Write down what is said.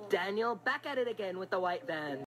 Daniel, back at it again with the white van.